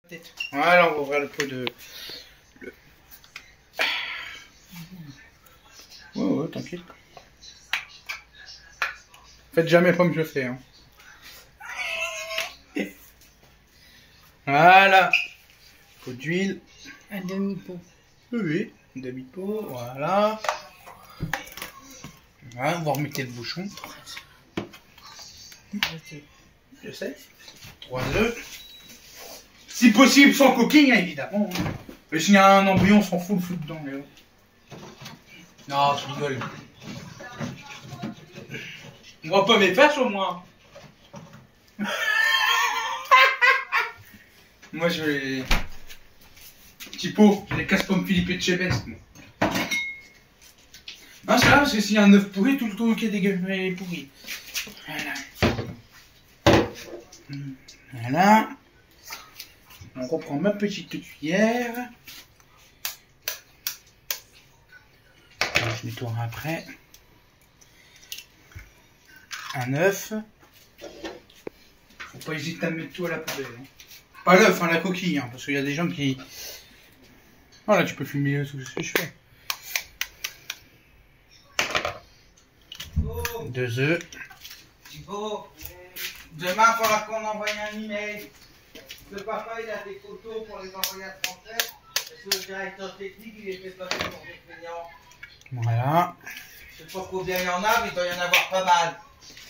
Voilà, on va ouvrir le pot de... Ouais, t'inquiète. Faites jamais comme je fais. Hein. Voilà. Pot d'huile. Un demi-pot. Oui, un demi-pot. Voilà. Voilà, vous remettez le bouchon. Je sais. 3 œufs. Si possible, sans coquille, hein, évidemment. Hein. Mais s'il y a un embryon, on s'en fout, le fout dedans. Mais... Non, je rigole. On voit pas mes fesses au moins. Moi, je vais... Petit pot, je les casse comme Philippe et Chebest. Non, c'est là, parce que s'il y a un œuf pourri, tout le temps qui est dégueulasse est pourri. Voilà. Voilà. On reprend ma petite cuillère. Alors, je nettoie après. Un œuf. Faut pas hésiter à mettre tout à la poubelle. Hein. Pas l'œuf, hein, la coquille, hein, parce qu'il y a des gens qui... Voilà, tu peux filmer tout ce que je fais. 2 œufs. Thibaut, demain, il faudra qu'on envoie un email. Le papa, il a des photos pour les envoyer à Français. Parce que le directeur technique, il les fait passer pour des plaignants. Voilà. Je sais pas combien il y en a, mais il doit y en avoir pas mal.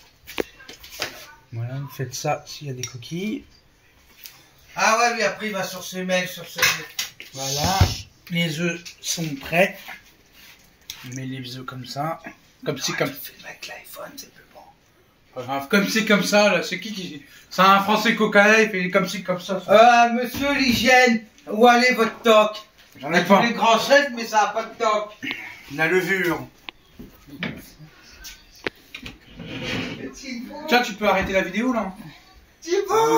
Voilà, vous faites ça s'il y a des coquilles. Ah ouais, lui, après, il va sur ses mails, sur ses... Voilà. Les œufs sont prêts. On met les œufs comme ça. Comme si, comme... Avec l'iPhone, c'est plus bon. Pas grave. Comme si, comme ça, là. C'est qui... C'est un français coca, il fait comme si, comme ça. Monsieur l'hygiène, où allez votre toc? J'en ai pas. Les grands chefs, mais ça n'a pas de toc. La levure. Thibaut, Tiens, tu peux arrêter la vidéo, là. Thibaut.